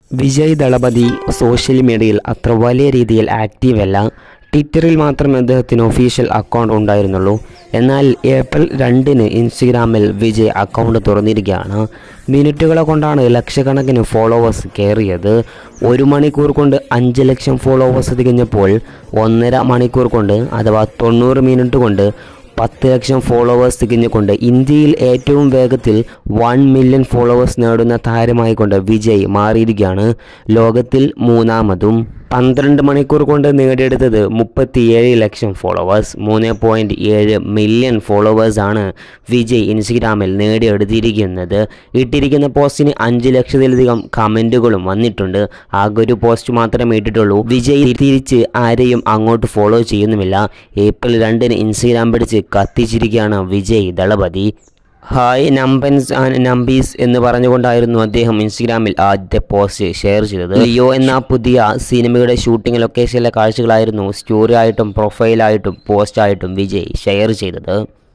Vijay Thalapathy social മീഡിയയിൽ അത്ര വലിയ രീതിയിൽ ആക്റ്റീവ് അല്ല. ട്വിറ്ററിൽ മാത്രമേ അദ്ദേഹത്തിന് ഒഫീഷ്യൽ അക്കൗണ്ട് ഉണ്ടായിരുന്നുള്ളൂ. എന്നാൽ ഏപ്രിൽ 2-ന് ഇൻസ്റ്റഗ്രാമിൽ വിജയ് അക്കൗണ്ട് തുറന്നിരിക്കുകയാണ്. മിനിറ്റുകളെ കൊണ്ടാണ് ലക്ഷക്കണക്കിന് ഫോളോവേഴ്സ് കയറിയത്. 1 മണിക്കൂർ കൊണ്ട് 5 ലക്ഷം ഫോളോവേഴ്സ് തികഞ്ഞപ്പോൾ 1.5 മണിക്കൂർ കൊണ്ട് അഥവാ 90 മിനിറ്റ് കൊണ്ട് 10 ലക്ഷം ഫോളോവേഴ്സ് തികഞ്ഞുകൊണ്ട് ഇന്ത്യയിൽ ഏറ്റവും വേഗത്തിൽ 1 മില്യൺ ഫോളോവേഴ്സ് നേടുന്ന താരമായിക്കൊണ്ട് വിജയ് മാറിയിരിക്കുകയാണ്. ലോകത്തിൽ 3-മതും. 12 മണിക്കൂർ കൊണ്ട് നേടിയെടുത്തത് 37 ലക്ഷം ഫോളോവേഴ്സ്. 3.7 മില്യൺ ഫോളോവേഴ്സാണ് വിജയ് ഇൻസ്റ്റഗ്രാമിൽ നേടിയെടുത്തിരിക്കുന്നത്. ഇട്ടിരിക്കുന്ന പോസ്റ്റിന് 5 ലക്ഷത്തിലധികം കമൻറ്റുകളും വന്നിട്ടുണ്ട്. ആകെ ഒരു പോസ്റ്റ് മാത്രമേ ഇട്ടിട്ടുള്ളൂ. വിജയ് തിരിച്ച് ആരെയും അങ്ങോട്ട് ഫോളോ ചെയ്യുന്നുമില്ല. ഏപ്രിൽ 2-ന് ഇൻസ്റ്റഗ്രാം പിടിച്ച് കത്തിച്ചിരിക്കുകയാണ് വിജയ് ദളപതി. ഹായ് നമ്പൻസ് ആൻഡ് നമ്പീസ് എന്ന് പറഞ്ഞുകൊണ്ടായിരുന്നു അദ്ദേഹം ഇൻസ്റ്റഗ്രാമിൽ ആദ്യത്തെ പോസ്റ്റ് ഷെയർ ചെയ്തത്. ലിയോ എന്ന പുതിയ സിനിമയുടെ ഷൂട്ടിംഗ് ലൊക്കേഷനിലെ കാഴ്ചകളായിരുന്നു സ്റ്റോറി ആയിട്ടും പ്രൊഫൈലായിട്ടും പോസ്റ്റായിട്ടും വിജയ് ഷെയർ ചെയ്തത്.